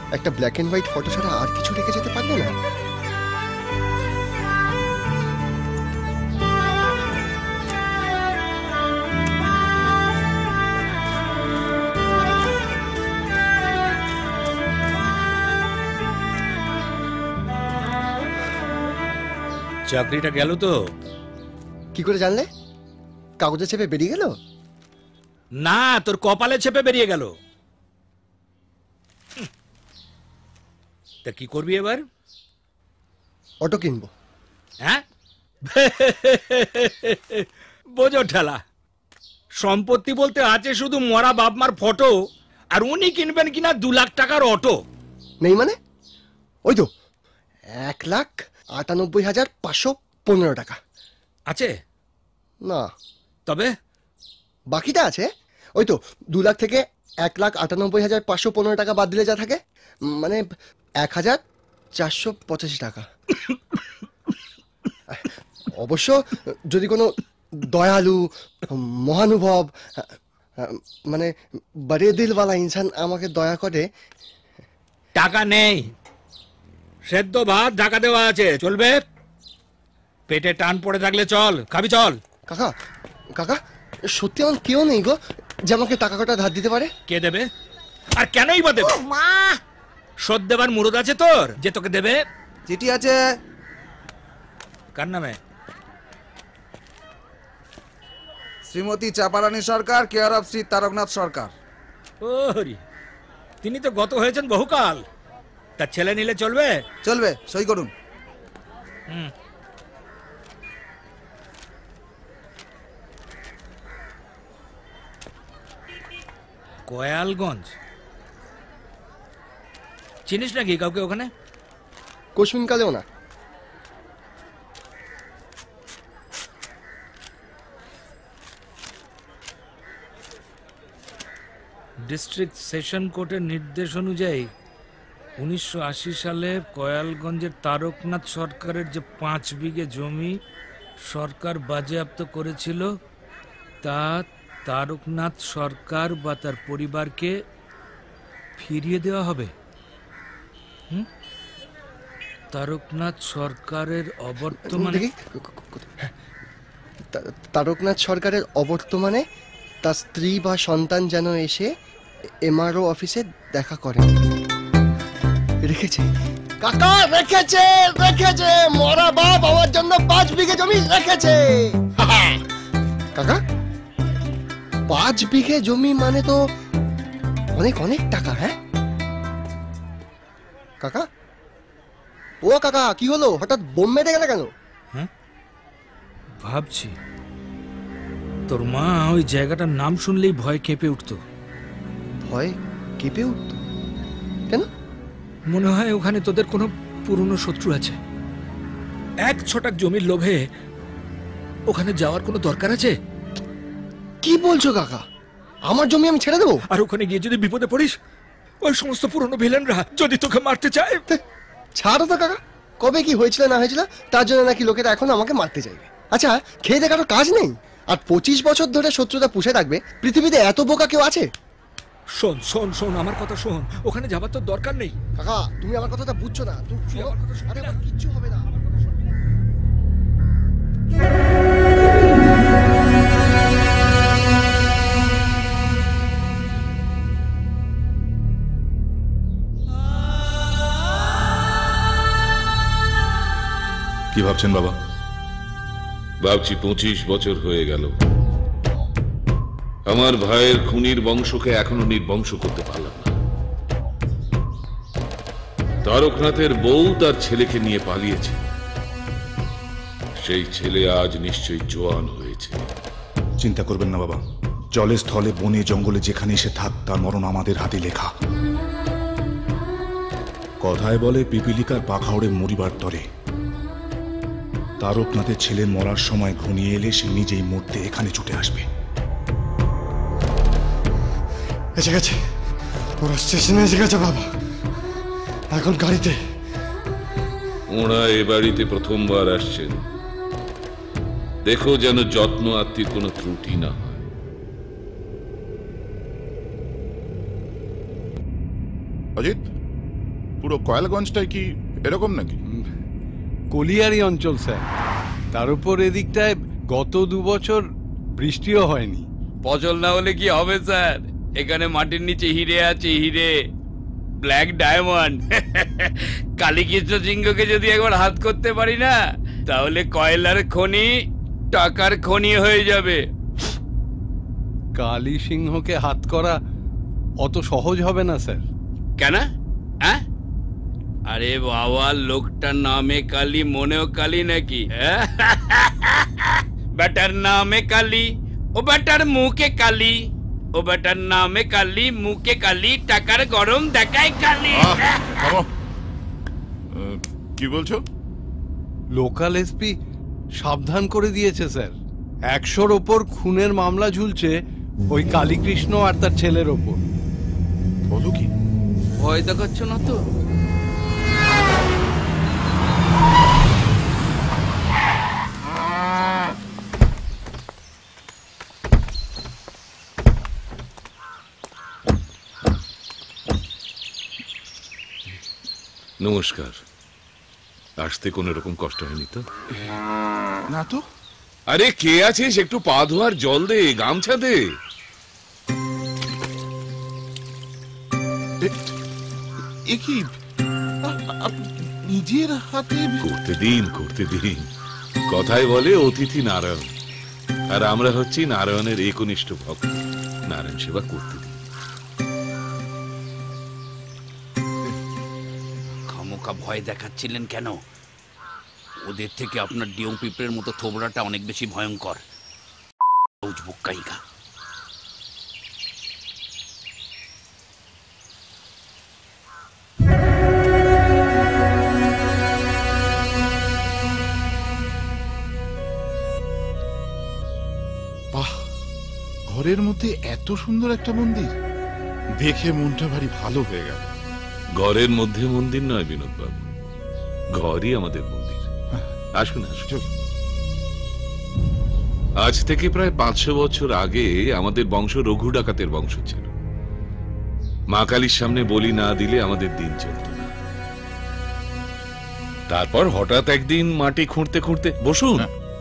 একটা black and white photo ছাড়া আর কিছু রেখে যেতে পারলে না? চাকরিটা গেল তো? কি করে জানলে? কাগজে চেপে বেরিয়ে গেল? না, তোর কপালে চেপে বেরিয়ে গেল। তা কি করবি এবার? অটো কিনবো। হ্যাঁ, বোঝো ঠেলা। সম্পত্তি বলতে আছে শুধু মরা বাপ মার ফটো, আর উনি কিনবেন কিনা 2 লাখ টাকার অটো। নেই মানে? ওই তো 1,98,515 টাকা আছে না? তবে বাকিটা আছে। ওই তো 2 লাখ থেকে 1,98,515 টাকা বাদ দিলে যা থাকে, মানে 1,485 টাকা। অবশ্য যদি কোনো দয়ালু, মহানুভব, মানে বড়ে দিলওয়ালা ইনসান আমাকে দয়া করে। টাকা নেই, সেদ্ধ ভাত ঢাকা দেওয়া আছে, চলবে? পেটে টান পড়ে থাকলে চল, খাবি চল। কাকা, কাকা, সত্যি আমার কেউ নেই গো যে আমাকে টাকা কটা ধার দিতে পারে। কে দেবে? আর কেনই বা দেবে? শোধ দেবার মুরদ আছে তোর যে তোকে দেবে? চিঠি আছে। কার নামে? Shrimati Chaparani Sarkar, care of Shri Taraknath Sarkar. ও হরি, তিনি তো গত হয়েছেন বহুকাল। তার ছেলে নিলে চলবে? চলবে, সই করুন। কয়ালগঞ্জ চিনিস নাকি কাউকে ওখানে? কোশমিনকালেও না। ডিস্ট্রিক্ট সেশন কোর্টের নির্দেশ অনুযায়ী 1980 সালে কয়ালগঞ্জের তারকনাথ সরকারের যে 5 বিঘে জমি সরকার বাজেয়াপ্ত করেছিল, তা তারকনাথ সরকার বা তার পরিবারকে ফিরিয়ে দেওয়া হবে। তারকনাথ সরকারের অবর্তমানে, তারকনাথ সরকারের অবর্তমানে তার স্ত্রী বা সন্তান যেন এসে এমআরও অফিসে দেখা করেন। রেখেছে কাকা, রেখেছে, রেখেছে। মরা বাপ আমার জন্য 5 বিঘে জমি রেখেছে। কাকা, 5 বিঘে জমি মানে তো অনেক অনেক টাকা। হ্যাঁ কাকা, ও কাকা, কি হলো? হঠাৎ বোম মেরে গেলে কেন? ভাবছি তোর মা ওই জায়গাটার নাম শুনলেই ভয় কেঁপে উঠত। ভয় কেঁপে উঠত কেন? মনে হয় ওখানে তোদের কোনো পুরনো শত্রু আছে। 1 ছটাক জমির লোভে ওখানে যাওয়ার কোনো দরকার আছে? কি বলছো কাকা? আমার জমি আমি ছেড়ে দেবো? আর ওখানে গিয়ে যদি বিপদে পড়িস, ওই সমস্ত পুরনো ভিলেনরা যদি তোকে মারতে চায়? ছাড়ো তো কাকা, কবে কি হয়েছিল না হয়েছিল তার জন্য নাকি লোকেরা এখন আমাকে মারতে চাইবে? আচ্ছা, খেয়ে দেখারও কাজ নেই আর 25 বছর ধরে শত্রুতা পুষে থাকবে? পৃথিবীতে এত বোকা কেউ আছে? শোন শোন শোন, আমার কথা শোন। ওখানে যাবার তো দরকার নেই। কাকা, তুমি আমার কথাটা বুঝছো না। তুমি আমার কথা শোনো। আরে আমার কিচ্ছু হবে না। কি ভাবছেন বাবা? ভাবছি 25 বছর হয়ে গেল, আমার ভাইয়ের খুনির বংশকে এখনো নির্বংশ করতে পারলাম না। তারকনাথের বউ তার ছেলেকে নিয়ে পালিয়েছে। সেই ছেলে আজ নিশ্চয়ই জোয়ান হয়েছে। চিন্তা করবেন না বাবা, জলে স্থলে বনে জঙ্গলে যেখানে এসে থাক, তার মরণ আমাদের হাতে লেখা। কথায় বলে পিপিলিকার পাখা ওড়ে মরিবার তরে। তারকনাথের ছেলে মরার সময় ঘনিয়ে এলে সে নিজেই মরতে এখানে ছুটে আসবে। এসে গেছে, ওরা স্টেশনে এসে গেছে বাবা, এখন গাড়িতে। ওরা এ বাড়িতে প্রথমবার আসছেন, দেখো যেন যত্ন আত্মীর কোনো ত্রুটি না হয়। অজিত, পুরো কয়ালগঞ্জটাই কি এরকম নাকি? কলিয়ারি অঞ্চল স্যার, তার উপর এদিকটায় গত 2 বছর বৃষ্টিও হয়নি। ফসল না হলে কি হবে স্যার? এখানে মাটির নিচে হিরে আছে, হিরে, ব্ল্যাক ডায়মন্ড। কালীকৃষ্ণ সিংহকে যদি একবার হাত করতে পারি না, তাহলে কয়লার খনি টাকার খনি হয়ে যাবে। কালী সিংহকে হাত করা অত সহজ হবে না স্যার। কেন? হ্যাঁ, আরে বাবা, লোকটার নামে কালী, মনেও কালী নাকি? বেটার নামে কালী, ও বেটার মুখে কালী, ও বেটার নামে কালী, মুখে কালী, টাকার গরম দেখায় কালী। কি বলছো? লোকাল এসপি সাবধান করে দিয়েছে স্যার, 100-র ওপর খুনের মামলা ঝুলছে ওই কালীকৃষ্ণ আর তার ছেলের ওপর। বলো কি? ভয় দেখাচ্ছ না তো? নমস্কার। আসতে কোন রকম কষ্ট হয়নি তো? না তো। আরে কে আছিস? একটু পা ধোয়ার জল দে, গামছা দে। এ কি নিজের হাতে? করতে দিন, করতে দিন। কথায় বলে অতিথি নারায়ণ, আর আমরা হচ্ছি নারায়ণের একনিষ্ঠ ভক্ত। নারায়ণ সেবা করতে দিন। খামোকা ভয় দেখাচ্ছিলেন কেন? ওদের থেকে আপনার ডিম পিঁপড়ের মতো থোবড়াটা অনেক বেশি ভয়ঙ্কর। বাহ, ঘরের মধ্যে এত সুন্দর একটা মন্দির দেখে মনটা ভারী ভালো হয়ে গেল। ঘরের মধ্যে মন্দির নয় বিনোদ বাবু, ঘরই আমাদের মন্দির। আসুন আসুন। আজ থেকে প্রায় 500 বছর আগে আমাদের বংশ রঘু ডাকাতের বংশ ছিল। মা কালীর সামনে বলি না দিলে আমাদের দিন চলত না। তারপর হঠাৎ একদিন মাটি খুঁড়তে খুঁড়তে, বসুন,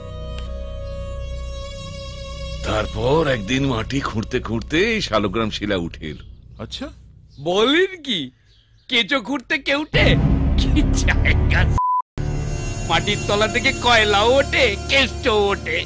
তারপর একদিন মাটি খুঁড়তে খুঁড়তে এই শালগ্রাম শিলা উঠে এলো। আচ্ছা, বলেন কি? কেঁচো খুঁড়তে কেউটে? কি জায়গা! মাটির তলা থেকে কয়লাও ওঠে, কেষ্ট ওঠে।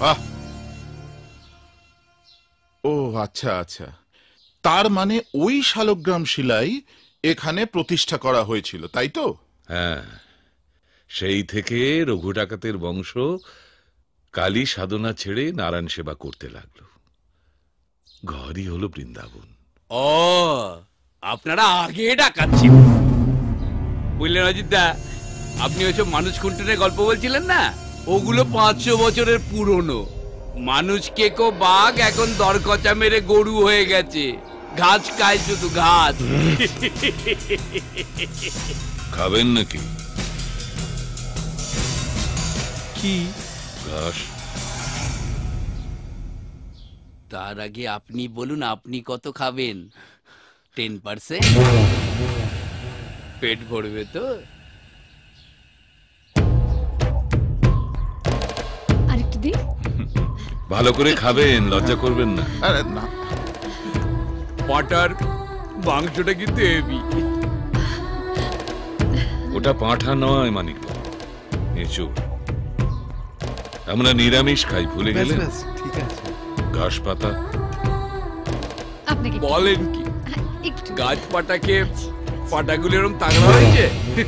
ও আচ্ছা আচ্ছা, তার মানে ওই শালগ্রাম শিলাই এখানে প্রতিষ্ঠা করা হয়েছিল, তাই তো? হ্যাঁ, সেই থেকে রঘু ডাকাতের বংশ কালী সাধনা ছেড়ে নারায়ণ সেবা করতে লাগলো। ঘরই হলো বৃন্দাবন। ও, আপনারা আগে ডাকাচ্ছেন, বুঝলেন অজিতদা? আপনি ওইসব মানুষ খুঁটনের গল্প বলছিলেন না, ওগুলো 500 বছরের পুরনো। মানুষ কেকো বাঘ এখন দরকচা মেরে গরু হয়ে গেছে, ঘাস খায় শুধু ঘাস। খাবেন নাকি? কি ঘাস? তার আগে আপনি বলুন, আপনি কত খাবেন? 10%? পেট ভরবে তো? আরেকটু দিন। ভালো করে খাবেন, লজ্জা করবেন না। আরে না, পাটার মাংসটা কিন্তু হেভি। ওটা পাঁঠা নয় মানিক বাবু, এঁচোড়। আমরা নিরামিষ খাই, ভুলে গেলেন? ঠিক আছে। ঘাস পাতা। আপনাকে বলেন কি? একটু গাছ পাটা খেয়ে পাটাগুলো এরকম তাগড়া হয়েছে।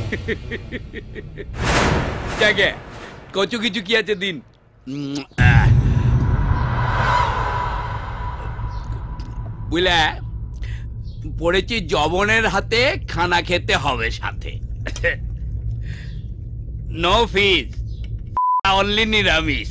জাগে কচু কিছু কি আছে দিন। বুঝলে, পড়েছি জবনের হাতে, খানা খেতে হবে সাথে। নো ফিস, অনলি নিরামিষ।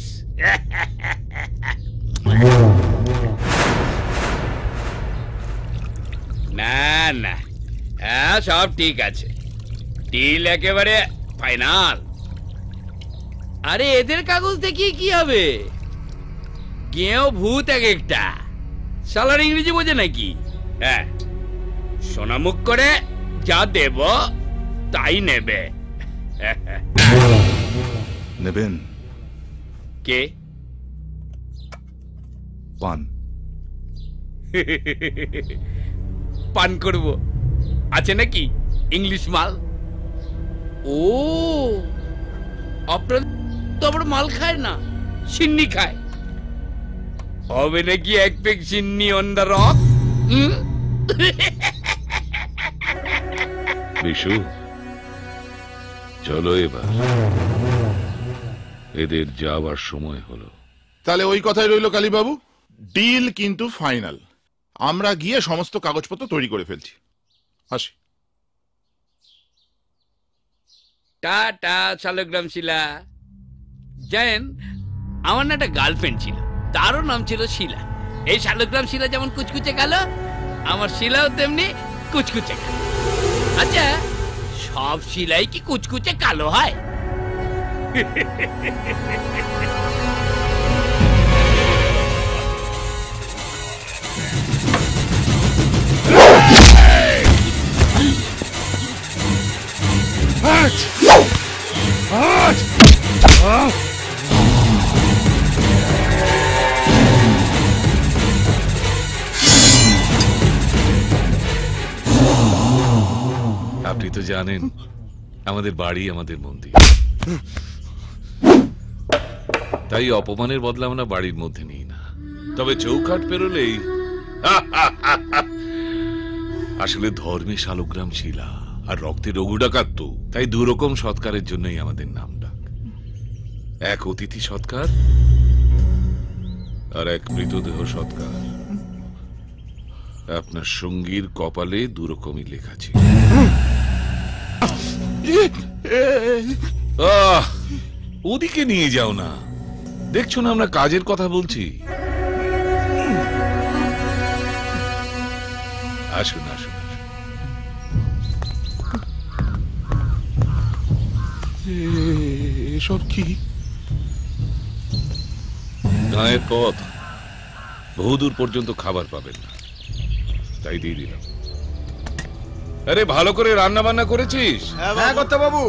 না না, হ্যাঁ সব ঠিক আছে, ডিল একেবারে ফাইনাল। আরে এদের কাগজ দেখিয়ে কি হবে? গেও ভূত এক একটা, শালার ইংরেজি বোঝে নাকি? হ্যাঁ, সোনামুখ করে যা দেব তাই নেবে। নেবেন কে? পান। পান করব, আছে নাকি ইংলিশ মাল? ও, আপনার তো আবার মাল খায় না, সিন্নি খায়। হবে নাকি এক পেক সিন্নি অন দ্য রক? বিশু, চলো এবার, এদের যাওয়ার সময় হলো। তাহলে ওই কথাই রইল কালীবাবু, ডিল কিন্তু ফাইনাল। আমরা গিয়ে সমস্ত কাগজপত্র তৈরি করে ফেলছি। আসি। টাটা শালগ্রাম শিলা। জানেন, আমার না একটা গার্লফ্রেন্ড ছিল, তারও নাম ছিল শিলা। এই শালগ্রাম শিলা যেমন কুচকুচে কালো, আমার শিলাও তেমনি কুচকুচে কালো। আচ্ছা, সব শিলাই কি কুচকুচে কালো হয়? আপনি তো জানেন আমাদের বাড়ি আমাদের মন্দির, তাই অপমানের বদলা আমরা বাড়ির মধ্যে নিই না। তবে চৌকাঠ পেরোলেই আসলে ধর্মে শালগ্রাম শিলা আর রক্তে রঘু ডাকাত, তো তাই দুরকম সৎকারের জন্যই আমাদের নাম ডাক। এক অতিথি সৎকার আর এক মৃতদেহ সৎকার। আপনার সঙ্গীর কপালে দুরকমই লেখা ছিল। ওদিকে নিয়ে যাও না, দেখছো না আমরা কাজের কথা বলছি। আসুন আসুন। এসব কি? গায়ের পথ, বহুদূর পর্যন্ত খাবার পাবেন না, তাই দিয়ে দিলাম। আরে ভালো করে রান্না বান্না করেছিস? হ্যাঁ করতে বাবু।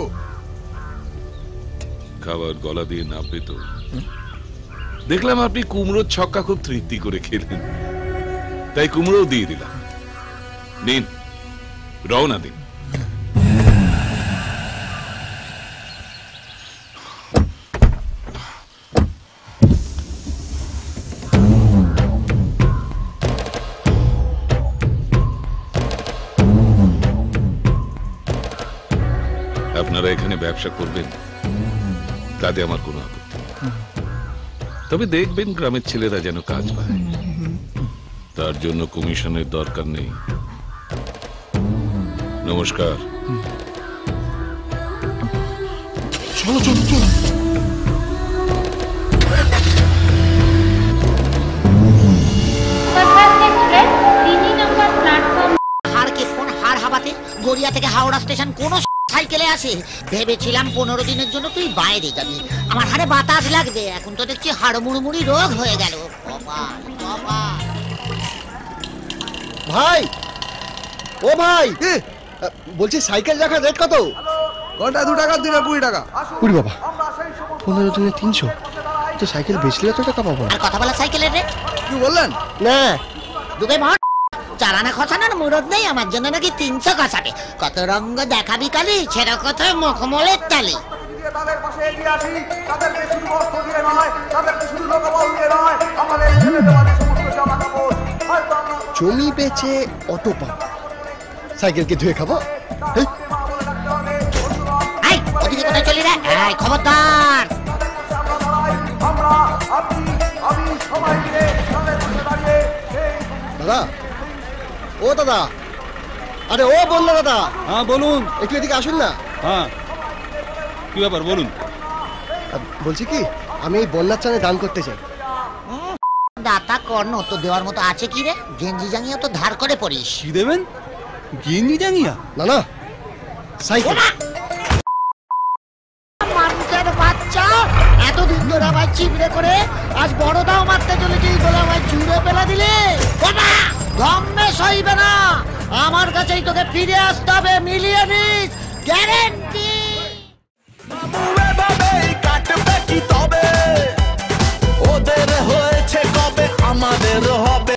খাবার গলা দিয়ে নামবে তো। দেখলাম আপনি কুমড়োর ছক্কা খুব তৃপ্তি করে খেলেন, তাই কুমড়োও দিয়ে দিলাম। নিন, রওনা দিন। আপনারা এখানে ব্যবসা করবেন, তাতে আমার কোনো আপত্তি নেই। তবে দেখবেন গ্রামের ছেলেরা যেন কাজ পায়, তার জন্য কমিশনের দরকার নেই। নমস্কার। চলো চলো চলো। গড়িয়া থেকে হাওড়া স্টেশন কোন সাইকেলে আসে? ভেবেছিলাম 15 দিনের জন্য তুই বাইরে যাবি, আমার হাড়ে বাতাস লাগবে। এখন তো দেখছি হাড় মুড়মুড়ি রোগ হয়ে গেল। ভাই, ও ভাই, বলছি সাইকেল রাখার রেট কত? কোনটা 2 টাকা, 20 টাকা। উরি বাবা, 15 দিনে 300, তো সাইকেল বেচলে তো টাকা পাবো। আর কথা বলা সাইকেলের রেট কি বললেন? না দুবে ভাট চালানা খসানোর মুরদ নেই আমার জন্য, নাকি 300 খসাবে। কত রঙ্গ দেখাবি কালি, ছেড়ে কথা মুখমলের তালি। জমি বেচে অটো পাবো, সাইকেলকে ধুয়ে খাবো। ওদিকে কোথায় চলি রে? খবরদার। দাদা, ও দাদা, আরে ও বললো দাদা। হ্যাঁ বলুন। একটু এদিকে আসুন না। হ্যাঁ, কি ব্যাপার বলুন। বলছি কি, আমি এই বন্যার চানে দান করতে চাই। দাতা কর্ণ তো দেওয়ার মতো আছে কি রে? গেঞ্জি জাঙ্গিয়া তো ধার করে পড়িস। কি দেবেন? গেঞ্জি জাঙ্গিয়া? না না, সাইকেল। মানুষের বাচ্চা এতদিন ধরে আমায় চিবড়ে করে আজ বড় দাও মারতে চলেছি বলে আমায় জুড়ে ফেলা দিলে। ধর্মে সইবে না, আমার কাছেই তোকে ফিরে আসতে হবে। মিলিয়ে নিস, গ্যারেন্টি।